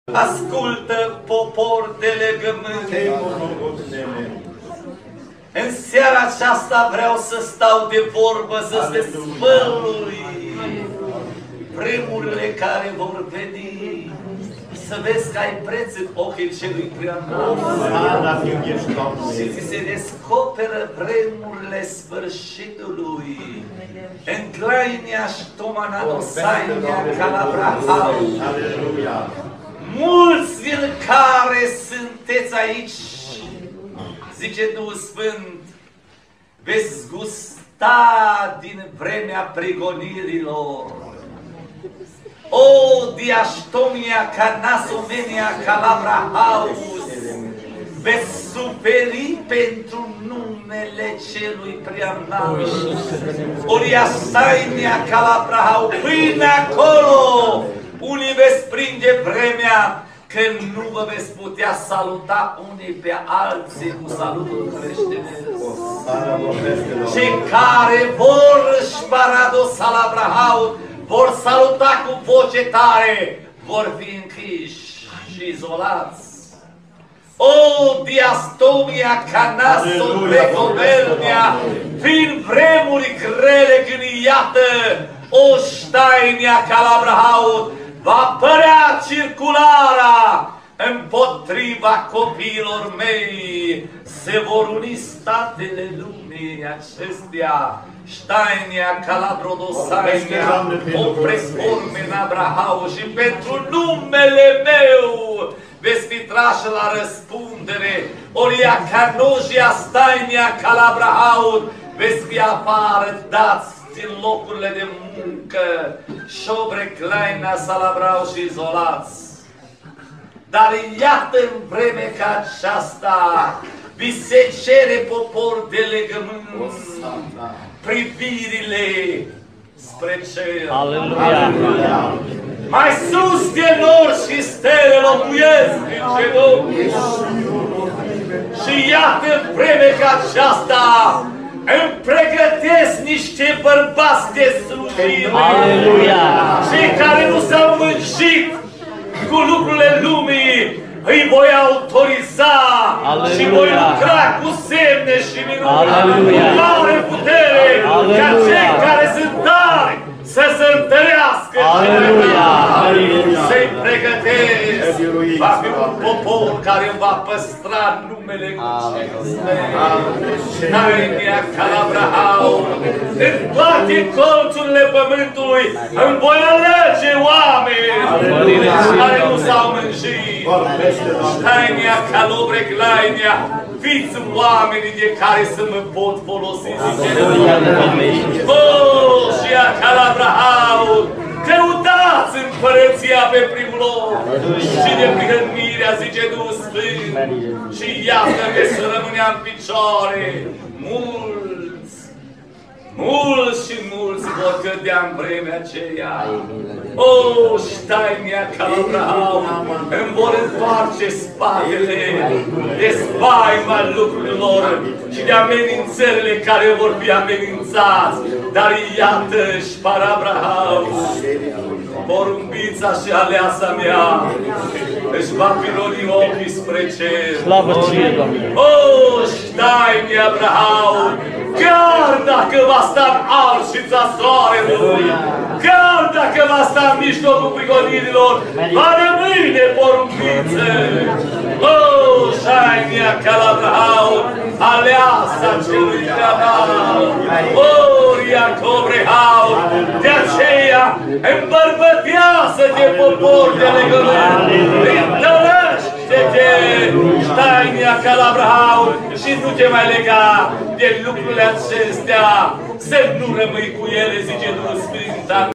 Ascultă, popor de legământ. În seara aceasta vreau să stau de vorbă, să se spălui vremurile care vor veni. Să vezi că ai preț în ochii celui preanalt. Și ți se descoperă vremurile sfârșitului. În Glainia și Tomanadosainia Calabrahau. Mulți din care sunteți aici, zice Duhul Sfânt, veți gusta din vremea prigonirilor. O, diaștomia canasomenia Calabrahaus, veți suferi pentru numele celui preanalt. Oriasainia Calabrahau, până acolo, unii veți prinde vremea când nu vă veți putea saluta unii pe alții cu salutul creștinesc. Cei care vor șparadosa la Abraham, vor saluta cu voce tare, vor fi închiși și izolați. O, diastomia canasul precovelnia, prin vremuri grele când iată o ștainia Calabrahau, va părea circulara împotriva copiilor mei. Se vor uni statele lumii acestea. Stainia Calabrodosainia, o preforme în Abrahau și pentru numele meu veți fi trași la răspundere. Oria Canojia Stainia Calabrahau, veți fi apară dați din locurile de muncă, șobre Claina, Salabrau și izolați. Dar iată în vreme ca aceasta, vi se cere, popor de legământ, privirile spre cer. Aleluia! Mai sus de nori și stele locuiesc în genunchi. Și iată în vreme ca aceasta, îmi pregătesc niște bărbați de slujire. Aleluia! Cei care nu s-au mânjit cu lucrurile lumii, îi voi autoriza. Aleluia! Și voi lucra cu semne și minuni, cu mare putere, ca cei care sunt tari să se întărească. Aleluia! Să-i pregătesc. Va fi un popor care îmi va păstra numele cu cinste. Stainia Calabrahau, în toate colțurile pământului îmi voi alege oameni care nu s-au mânjit. Stainia Calobre Glainia, fiți oamenii de care să mă pot folosi. Oh, și a Calabrahau, căutați împărăția pe primul loc și de prihănirea, zice Duhul Sfânt, și iată că să rămânea în picioare. Mulți și mulți vor cădea în vremea aceea. O, Stainia Calabrahau, îmi vor întoarce spatele de spaima lucrurilor și de amenințările care vor fi amenințați. Dar iată, Șparabrahau, porumbița și aleasa mea își va piloni ochii spre cer. Slavă ție, Doamne! O, Stainia Abrahau, chiar dacă va sta în arșița soarelui, chiar dacă va sta în mijlocul prigonirilor, va rămâne porumbiță. O, Stainia Calabrahau, aleasa celui preanalt. O, Iacobrehau, de aceea îmbărbătează-te, popor de legământ, întărește-te, Stainia Calabrahau, și nu te mai lega de lucrurile acestea, să nu rămâi cu ele, zice Duhul Sfânt.